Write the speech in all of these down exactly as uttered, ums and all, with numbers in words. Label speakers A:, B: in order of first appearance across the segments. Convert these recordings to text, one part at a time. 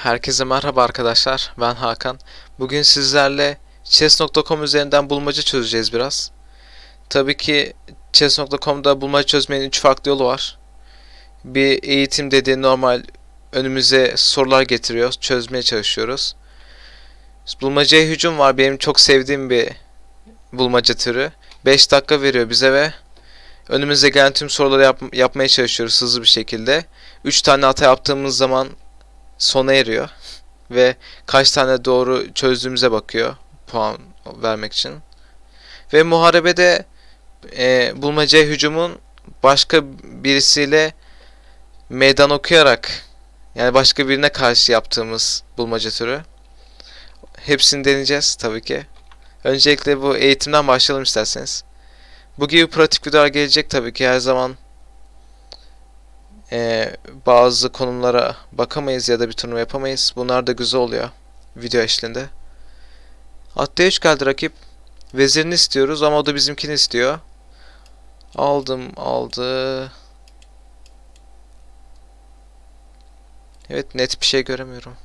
A: Herkese merhaba arkadaşlar. Ben Hakan. Bugün sizlerle chess nokta com üzerinden bulmaca çözeceğiz biraz. Tabii ki chess nokta com'da bulmaca çözmenin üç farklı yolu var. Bir eğitim dediği normal önümüze sorular getiriyor. Çözmeye çalışıyoruz. Bulmacaya hücum var. Benim çok sevdiğim bir bulmaca türü. beş dakika veriyor bize ve önümüze gelen tüm soruları yap yapmaya çalışıyoruz hızlı bir şekilde. üç tane hata yaptığımız zaman sona eriyor. Ve kaç tane doğru çözdüğümüze bakıyor puan vermek için. Ve muharebede e, bulmacaya hücumun başka birisiyle meydan okuyarak, yani başka birine karşı yaptığımız bulmaca türü. Hepsini deneyeceğiz tabii ki. Öncelikle bu eğitimden başlayalım isterseniz. Bu gibi pratik videolar gelecek tabii ki, her zaman Ee, bazı konumlara bakamayız ya da bir turnuva yapamayız. Bunlar da güzel oluyor video eşliğinde. At D üç geldi rakip. Vezirini istiyoruz ama o da bizimkini istiyor. Aldım aldı. Evet, net bir şey göremiyorum.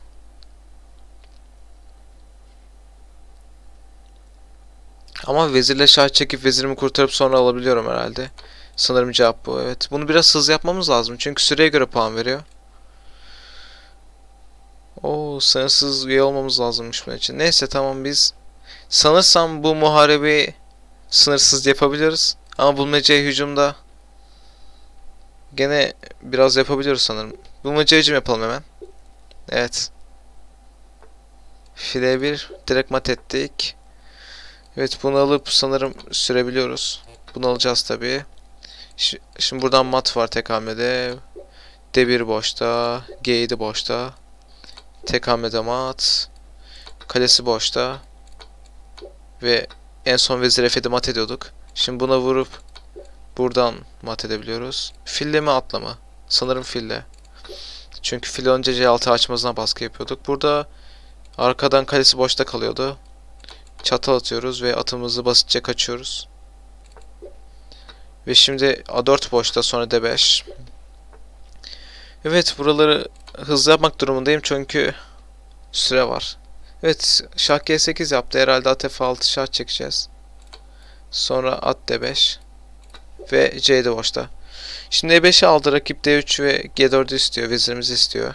A: Ama vezirle şah çekip vezirimi kurtarıp sonra alabiliyorum herhalde. Sanırım cevap bu, evet. Bunu biraz hızlı yapmamız lazım çünkü süreye göre puan veriyor. Oo, sınırsız üye olmamız lazımmış bunun için. Neyse, tamam, biz sanırsam bu muharebeyi sınırsız yapabiliriz. Ama bulmacaya hücumda gene biraz yapabiliyoruz sanırım. Bulmacaya hücum yapalım hemen. Evet. File bir direkt mat ettik. Evet, bunu alıp sanırım sürebiliyoruz. Bunu alacağız tabii. Şimdi buradan mat var tek hamlede. D bir boşta. G yedi boşta. Tek hamlede mat. Kalesi boşta. Ve en son vezir F yedi mat ediyorduk. Şimdi buna vurup buradan mat edebiliyoruz. Fille mi atla mı? Sanırım fille. Çünkü fille önce C altı açmazına baskı yapıyorduk. Burada arkadan kalesi boşta kalıyordu. Çatal atıyoruz ve atımızı basitçe kaçıyoruz. Ve şimdi A dört boşta, sonra D beş. Evet, buraları hızlı yapmak durumundayım çünkü süre var. Evet, şah G sekiz yaptı. Herhalde at F altı şah çekeceğiz. Sonra at D beş. Ve C yedi boşta. Şimdi E beşi aldı rakip, D üç ve G dördü istiyor. Vezirimizi istiyor.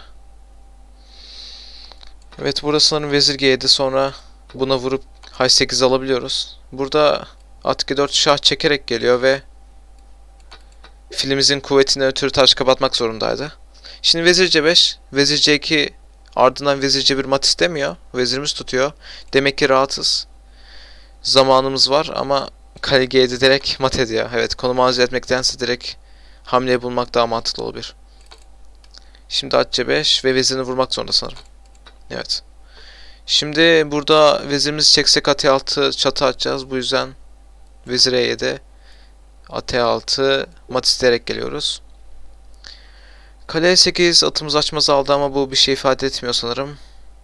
A: Evet, burada sanırım vezir G yedi, sonra buna vurup H sekiz alabiliyoruz. Burada at G dört şah çekerek geliyor ve filimizin kuvvetine ötürü taş kapatmak zorundaydı. Şimdi vezir C beş, vezir C iki, ardından vezir C bir mat istemiyor. Vezirimiz tutuyor. Demek ki rahatız. Zamanımız var ama kale G yedi direkt mat ediyor. Evet, konumu arzu etmektense direkt hamleyi bulmak daha mantıklı olabilir. Şimdi at C beş ve vezirini vurmak zorunda sanırım. Evet. Şimdi burada vezirimizi çeksek at E altı çatı atacağız. Bu yüzden vezir E yedi, at E altı mat isteyerek geliyoruz. Kale E sekiz, atımız açmaz aldı ama bu bir şey ifade etmiyor sanırım.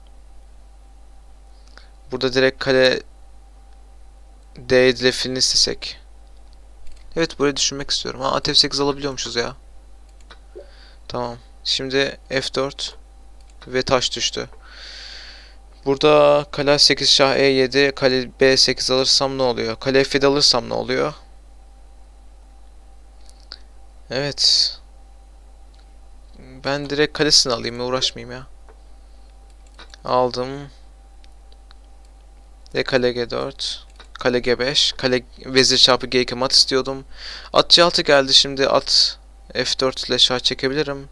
A: Burada direkt kale D yedi ile filini istesek. Evet, burayı düşünmek istiyorum. Ha, at F sekiz alabiliyormuşuz ya. Tamam. Şimdi F dört ve taş düştü. Burada kale sekiz şah E yedi, kale B sekiz alırsam ne oluyor? Kale F yedi alırsam ne oluyor? Evet. Ben direkt kalesini alayım ya, uğraşmayayım ya. Aldım. Ve kale G dört. Kale G beş. Kale vezir çarpı G iki mat istiyordum. At C altı geldi, şimdi at F dört ile şah çekebilirim.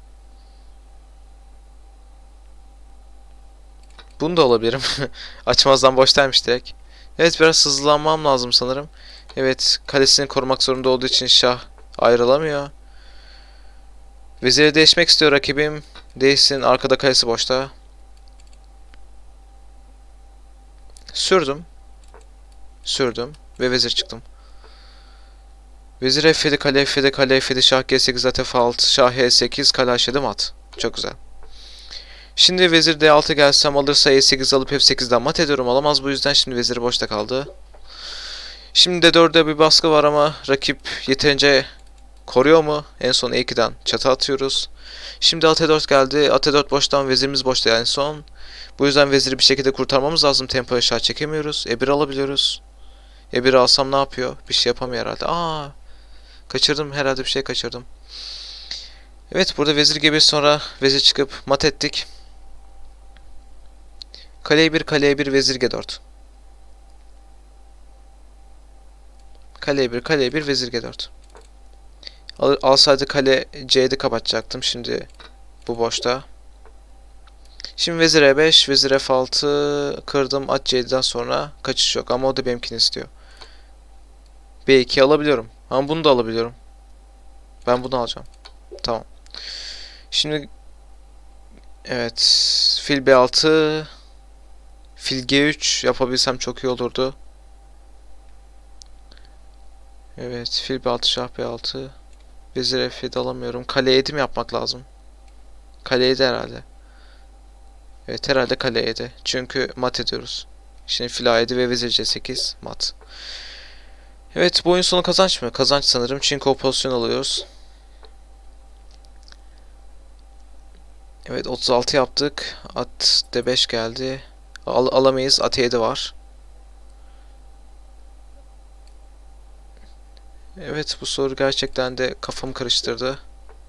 A: Bunu da alabilirim. Açmazdan boştaymış direkt. Evet, biraz hızlanmam lazım sanırım. Evet, kalesini korumak zorunda olduğu için şah ayrılamıyor. Veziri değişmek istiyor rakibim. Değişsin, arkada kalesi boşta. Sürdüm. Sürdüm ve vezir çıktım. Vezir F yedi, kale F yedi, kale F yedi, şah G sekiz, at F altı, şah H sekiz, kale H yedi mat. Çok güzel. Şimdi vezir D altı gelsem, alırsa E sekiz alıp F sekizden mat ediyorum. Alamaz, bu yüzden şimdi veziri boşta kaldı. Şimdi D dörde bir baskı var ama rakip yeterince Koruyor mu? En son E ikiden çatı atıyoruz. Şimdi at E dört geldi. At E dört boştan, vezirimiz boşta en son. Bu yüzden veziri bir şekilde kurtarmamız lazım. Tempo aşağı çekemiyoruz. E bir alabiliyoruz. E bir alsam ne yapıyor? Bir şey yapamıyor herhalde. Aa, kaçırdım herhalde, bir şey kaçırdım. Evet, burada vezir G bir sonra vezir çıkıp mat ettik. Kaleye bir, kaleye bir, vezir G dört. Kaleye bir, kaleye bir, vezir G dört. Al, alsaydı kale C yedi kapatacaktım. Şimdi bu boşta. Şimdi vezir E beş, vezir F altı kırdım. At C yediden sonra kaçış yok ama o da benimkini istiyor. B iki alabiliyorum. Ama bunu da alabiliyorum. Ben bunu alacağım. Tamam. Şimdi evet, fil B altı, fil G üç yapabilsem çok iyi olurdu. Evet, fil B altı, şah B altı. Vezir F yedi alamıyorum. Kale yedi mi yapmak lazım? Kale yedi herhalde. Evet, herhalde kale yedi. Çünkü mat ediyoruz. Şimdi fil A yedi ve vezir C sekiz mat. Evet, bu oyun sonu kazanç mı? Kazanç sanırım. Çünkü o pozisyon alıyoruz. Evet, otuz altı yaptık. At D beş geldi. Al alamayız. At yedi var. Evet, bu soru gerçekten de kafamı karıştırdı.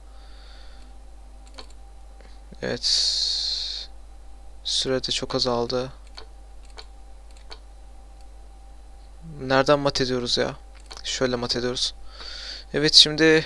A: Evet. Sürede çok azaldı. Nereden mat ediyoruz ya? Şöyle mat ediyoruz. Evet, şimdi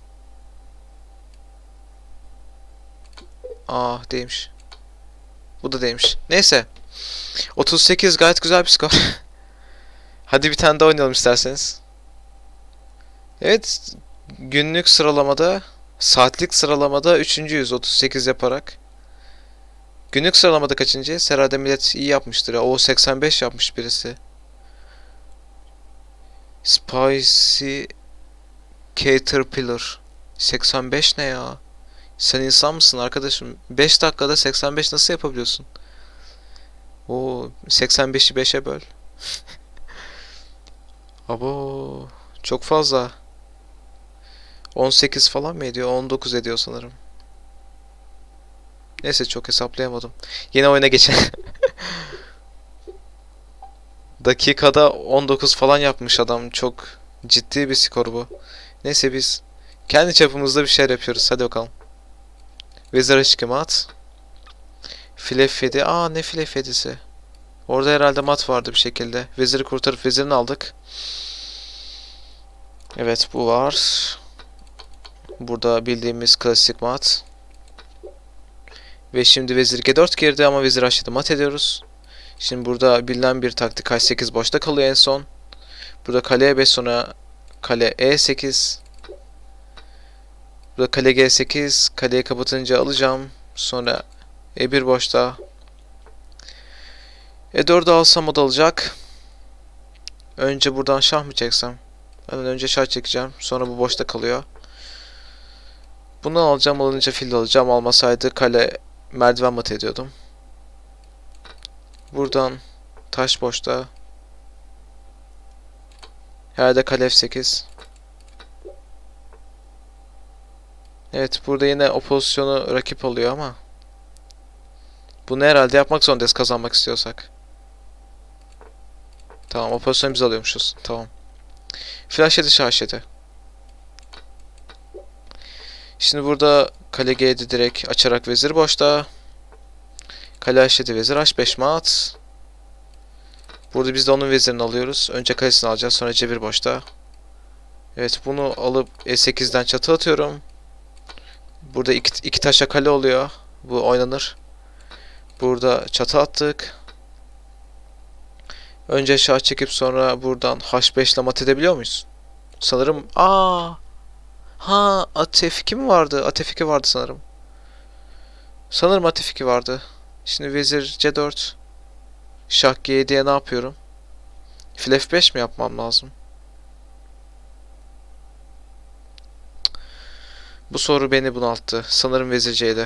A: ah, değmiş. Bu da değmiş. Neyse. otuz sekiz gayet güzel bir skor. Hadi bir tane daha oynayalım isterseniz. Evet, günlük sıralamada, saatlik sıralamada üçüncüyüz otuz sekiz yaparak. Günlük sıralamada kaçıncıyız? Herhalde millet iyi yapmıştır ya. O seksen beş yapmış birisi. Spicy Caterpillar. seksen beş ne ya? Sen insan mısın arkadaşım? beş dakikada seksen beş nasıl yapabiliyorsun? O seksen beşi beşe böl. Abo, çok fazla. on sekiz falan mı ediyor? on dokuz ediyor sanırım. Neyse, çok hesaplayamadım. Yeni oyuna geçelim. Dakikada on dokuz falan yapmış adam. Çok ciddi bir skor bu. Neyse, biz kendi çapımızda bir şeyler yapıyoruz. Hadi bakalım. Vezir H iki mat. File F yedi. Aa, ne file F yedisi? Orada herhalde mat vardı bir şekilde. Veziri kurtarıp vezirini aldık. Evet, bu var. Burada bildiğimiz klasik mat. Ve şimdi vezir G dört girdi ama vezir H yedi mat ediyoruz. Şimdi burada bilinen bir taktik H sekiz boşta kalıyor en son. Burada kale E beş sonra kale E sekiz. Burada kale G sekiz. Kaleyi kapatınca alacağım. Sonra E bir boşta. E dördü alsam o da alacak. Önce buradan şah mı çeksem? Evet, önce şah çekeceğim. Sonra bu boşta kalıyor. Bunu alacağım. Alınca fil alacağım. Almasaydı kale merdiven mat ediyordum. Buradan taş boşta. Herhalde kale F sekiz. Evet, burada yine o pozisyonu rakip alıyor ama bunu herhalde yapmak zorundayız kazanmak istiyorsak. Tamam, o pozisyonu biz alıyormuşuz. Tamam. Flash yedi, şah yedi. Şimdi burada kale G yedi direkt açarak vezir boşta. Kale H yedi, vezir H beş mat. Burada biz de onun vezirini alıyoruz. Önce kalesini alacağız, sonra C bir boşta. Evet, bunu alıp E sekizden çatı atıyorum. Burada iki, iki taşa kale oluyor. Bu oynanır. Burada çatı attık. Önce şah çekip sonra buradan H beş ile mat edebiliyor muyuz? Sanırım. Aa, ha, at F iki mi vardı? At F iki vardı sanırım. Sanırım at F iki vardı. Şimdi vezir C dört. Şah G yediye ne yapıyorum? Fil F beş mi yapmam lazım? Bu soru beni bunalttı. Sanırım vezir C'de.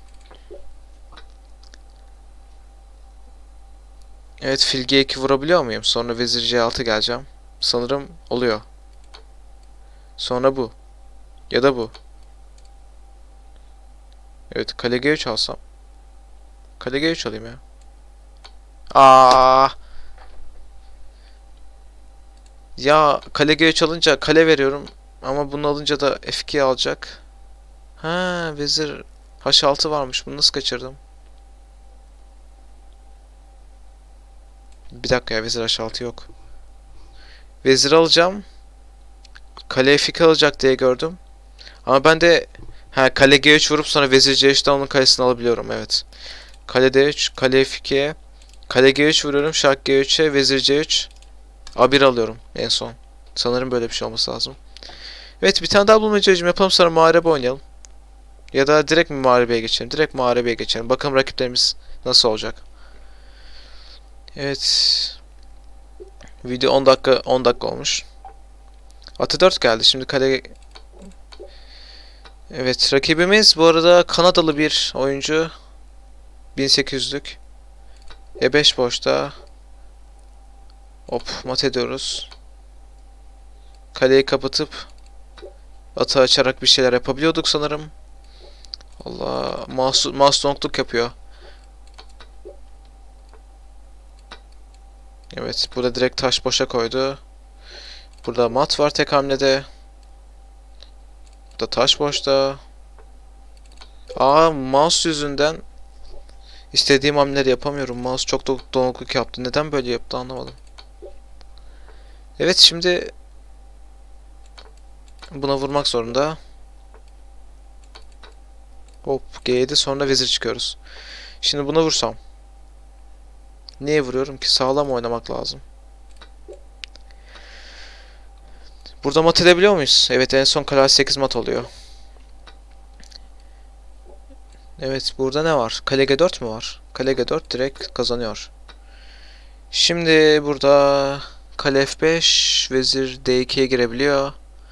A: Evet, fil G iki vurabiliyor muyum? Sonra vezir C altı geleceğim. Sanırım oluyor. Sonra bu. Ya da bu. Evet, kale G üç alsam. Kale G üç alayım ya. Aa! Ya kale G üç alınca kale veriyorum. Ama bunu alınca da F iki alacak. Ha, vezir H altı varmış. Bunu nasıl kaçırdım? Bir dakika ya, vezir H altı yok. Vezir alacağım. Kale F iki alacak diye gördüm. Ama ben de ha, kale G üç vurup sonra vezir C üç'ten onun kalesini alabiliyorum, evet. Kale D üç, kale F iki'ye, kale G üç vuruyorum, şah G üç'e, vezir C üç, A bir alıyorum en son. Sanırım böyle bir şey olması lazım. Evet, bir tane daha bulmacacım yapalım, sonra muharebe oynayalım. Ya da direkt mi muharebeye geçelim? Direkt muharebeye geçelim. Bakalım rakiplerimiz nasıl olacak. Evet. Video on dakika on dakika olmuş. Atı dört geldi. Şimdi kale. Evet, rakibimiz bu arada Kanadalı bir oyuncu. bin sekiz yüzlük. E beş boşta. Hop, mat ediyoruz. Kaleyi kapatıp atı açarak bir şeyler yapabiliyorduk sanırım. Allah, mouse, mouse donkluk yapıyor. Evet, burada direkt taş boşa koydu. Burada mat var tek hamlede. Burada taş boşta. Aa, mouse yüzünden istediğim hamleleri yapamıyorum. Mouse çok da donukluk yaptı. Neden böyle yaptı anlamadım. Evet, şimdi buna vurmak zorunda. Hop, G yedi, sonra vezir çıkıyoruz. Şimdi buna vursam. Niye vuruyorum ki? Sağlam oynamak lazım. Burada mat edebiliyor muyuz? Evet, en son kale sekiz mat oluyor. Evet, burada ne var? Kale G dört mü var? Kale G dört direkt kazanıyor. Şimdi burada kale F beş, vezir D iki'ye girebiliyor.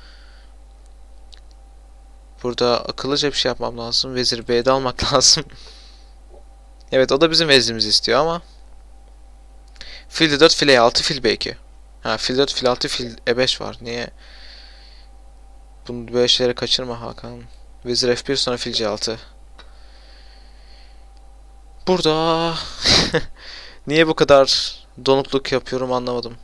A: Burada akıllıca bir şey yapmam lazım. Vezir B'de almak lazım. Evet, o da bizim vezirimizi istiyor ama. Fil D dört, fil E altı, fil B iki. Ha, fil dört, fil altı, fil E beş var. Niye? Bunu böyle şeyleri kaçırma Hakan. Vezir F bir, sonra fil C altı. Burada niye bu kadar donukluk yapıyorum anlamadım.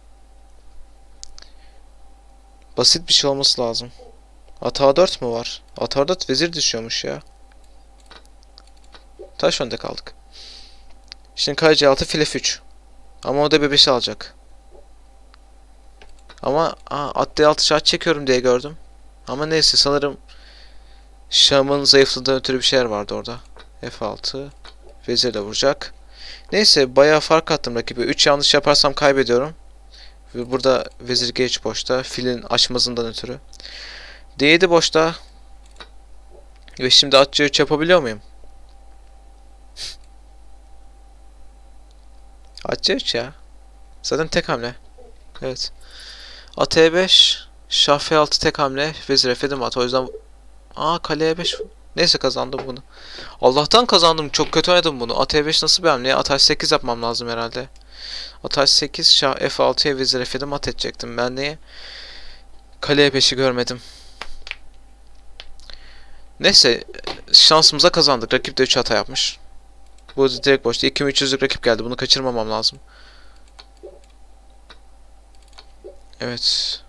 A: Basit bir şey olması lazım. At A dört mu var? At A dört vezir düşüyormuş ya. Taş önde kaldık. Şimdi kale C altı, fil F üç. Ama o da B beşi alacak. Ama aa, at D altı şah çekiyorum diye gördüm. Ama neyse, sanırım şahımın zayıflığından ötürü bir şeyler vardı orada. F altı. Vezir de vuracak. Neyse, bayağı fark attım rakibe. üç yanlış yaparsam kaybediyorum. Ve burada vezir G üç boşta. Filin açmazından ötürü. D yedi boşta. Ve şimdi at C üç yapabiliyor muyum? At C üç ya. Zaten tek hamle. Evet. At E beş. Şah F altı tek hamle. Vezir F yedi at. O yüzden aa, kale E beş. Neyse, kazandım bunu. Allah'tan kazandım. Çok kötü oynadım bunu. At E beş nasıl bir hamle? At H sekiz yapmam lazım herhalde. At H sekiz, şah F altıya vezir F yedi mat edecektim. Ben niye kale E beşi görmedim? Neyse, şansımıza kazandık. Rakip de üç hata yapmış. Bu direkt boşta. iki bin üç yüzlük rakip geldi. Bunu kaçırmamam lazım. Evet.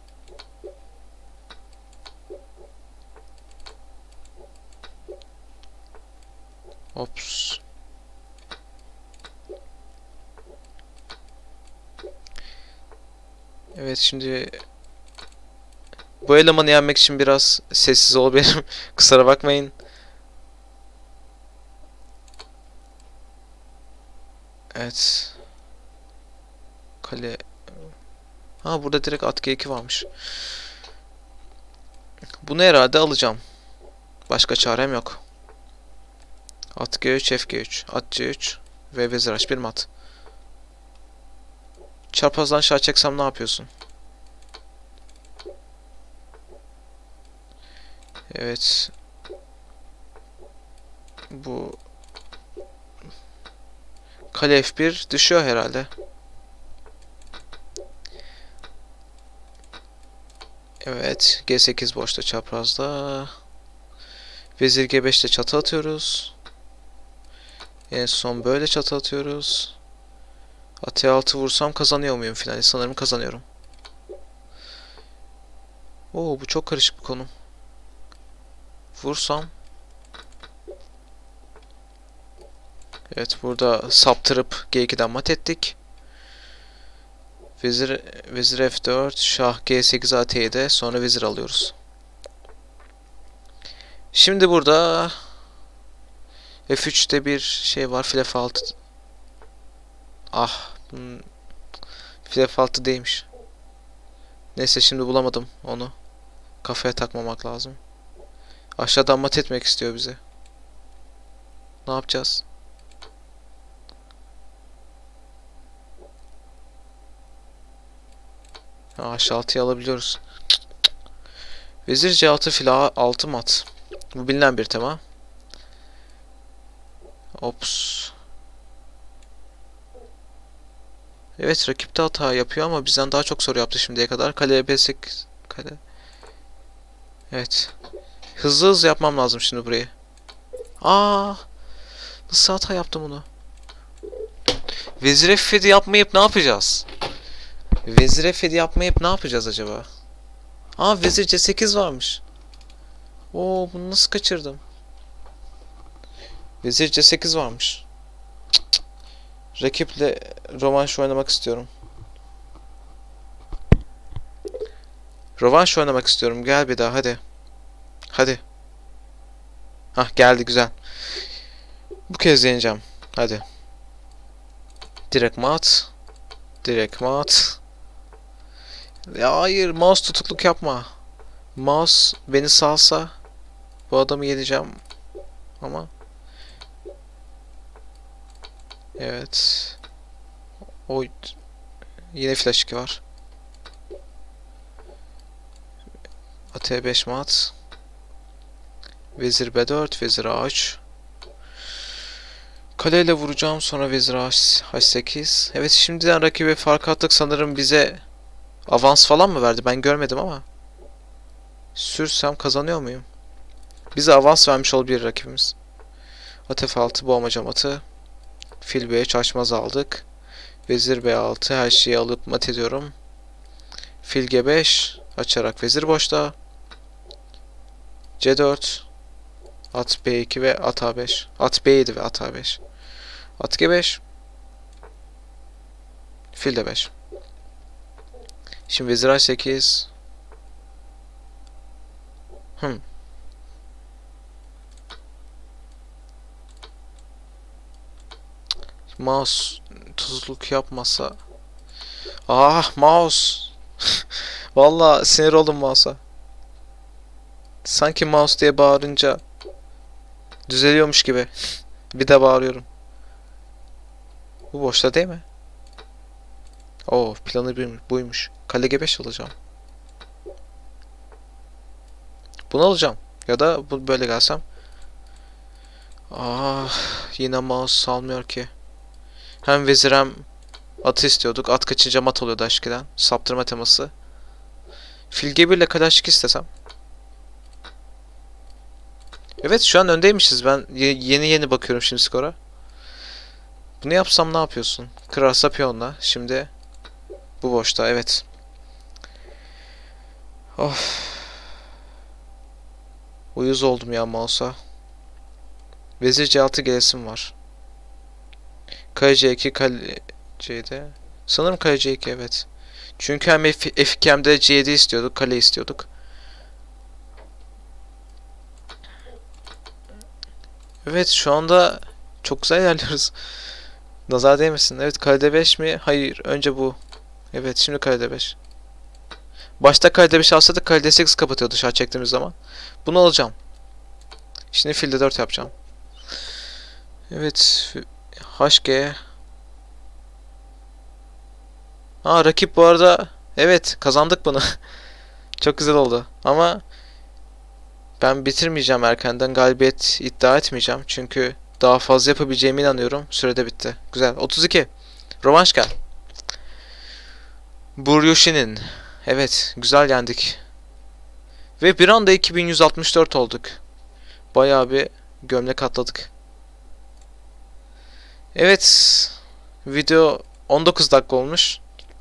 A: Ops. Evet, şimdi bu elemanı yenmek için biraz sessiz olabilirim. Kusura bakmayın. Evet. Kale. Ha, burada direkt at G iki varmış. Bunu herhalde alacağım. Başka çarem yok. At G üç, F G üç, at C üç ve vezir H bir mat. Çarpazdan şah çeksem ne yapıyorsun? Evet. Bu kale F bir düşüyor herhalde. Evet. G sekiz boşta çaprazda. Vezir G beşte çatı atıyoruz. En son böyle çatı atıyoruz. At altı vursam kazanıyor muyum finali? Sanırım kazanıyorum. Oo, bu çok karışık bir konu. Vursam. Evet, burada saptırıp G ikiden mat ettik. Vezir, vezir F dört, şah G sekiz A T yedi, sonra vezir alıyoruz. Şimdi burada F üçte bir şey var, fil F altı. Ah, hmm, fil F altı değilmiş. Neyse, şimdi bulamadım onu. Kafaya takmamak lazım. Aşağıdan mat etmek istiyor bizi. Ne yapacağız? H altıyı alabiliyoruz. Vezir C altı, fil A altı mat. Bu bilinen bir tema. Ops. Evet, rakip de hata yapıyor ama bizden daha çok soru yaptı şimdiye kadar. Kale B sekiz. Kale. Evet. Hızlı hızlı yapmam lazım şimdi burayı. Aa! Nasıl hata yaptım bunu? Vezir F yedi yapmayıp ne yapacağız? Vezir F yedi yapmayıp ne yapacağız acaba? Aa, vezir C sekiz varmış. Oo, bunu nasıl kaçırdım? Vezir C sekiz varmış. Cık cık. Rakiple rövanş oynamak istiyorum. Rövanş oynamak istiyorum. Gel bir daha, hadi. Hadi. Hah, geldi, güzel. Bu kez yeneceğim. Hadi. Direkt mat. Direkt mat. Ya hayır, mouse tutukluk yapma. Mouse beni salsa bu adamı yeneceğim. Ama evet. O yine flash iki var. At beş mat. Vezir B dört, vezir A üç. Kaleyle vuracağım, sonra vezir H sekiz. Evet, şimdiden rakibe fark attık, sanırım bize avans falan mı verdi? Ben görmedim ama. Sürsem kazanıyor muyum? Bize avans vermiş olabilir rakibimiz. At F altı, boğmaca atı. Fil B üç, açmaz aldık. Vezir B altı, her şeyi alıp mat ediyorum. Fil G beş, açarak vezir boşta. C dört. At B iki ve at A beş. At B yedi ve at A beş. At G beş. Fil D beş. Şimdi vezir H sekiz. Hmm. Mouse tuzluk yapmasa. Ah, mouse. Vallahi sinir oldum mouse'a. Sanki mouse diye bağırınca düzeliyormuş gibi. Bir de bağırıyorum. Bu boşta değil mi? Oo, planı bir, buymuş. Kale G beş alacağım. Bunu alacağım. Ya da bu böyle gelsem. Ah, yine mouse salmıyor ki. Hem vezir hem atı istiyorduk. At kaçınca mat oluyordu aşkiden. Saptırma teması. Fil G bir ile kale H iki istesem. Evet, şu an öndeymişiz. Ben yeni yeni bakıyorum şimdi skora. Bunu yapsam ne yapıyorsun? Kırarsa piyonla. Şimdi bu boşta, evet. Of. Uyuz oldum ya mouse'a. Vezir C altı gelesim var. Kale C iki, kale C'de. Sanırım kale C iki, evet. Çünkü hem F iki hem de C yedi istiyorduk. Kale istiyorduk. Evet, şu anda çok güzel ilerliyoruz. Nazar değmesin. Evet, kale D beş mi? Hayır, önce bu. Evet, şimdi kale D beş. Başta kale D beş alsaydık kale D sekiz kapatıyordu şah çektiğimiz zaman. Bunu alacağım. Şimdi fil D dört yapacağım. Evet, H G. Aa, rakip bu arada. Evet, kazandık bunu. Çok güzel oldu. Ama ben bitirmeyeceğim erkenden. Galibiyet iddia etmeyeceğim. Çünkü daha fazla yapabileceğime inanıyorum. Sürede bitti. Güzel. otuz iki. Rövanş gel. Buryushin'in. Evet, güzel yendik. Ve bir anda iki bin yüz altmış dört olduk. Bayağı bir gömlek atladık. Evet. Video on dokuz dakika olmuş.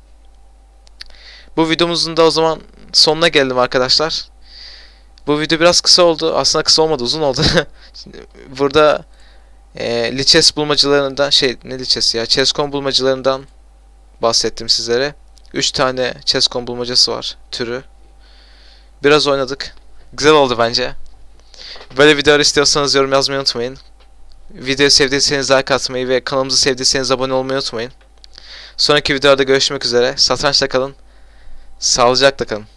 A: Bu videomuzun da o zaman sonuna geldim arkadaşlar. Bu video biraz kısa oldu. Aslında kısa olmadı, uzun oldu. Burada e, Lichess bulmacalarından şey ne Lichess ya Chess.com bulmacalarından bahsettim sizlere. üç tane Chess.com bulmacası var türü. Biraz oynadık. Güzel oldu bence. Böyle videolar istiyorsanız yorum yazmayı unutmayın. Videoyu sevdiyseniz like atmayı ve kanalımızı sevdiyseniz abone olmayı unutmayın. Sonraki videolarda görüşmek üzere. Satrançta kalın. Sağlıcakla kalın.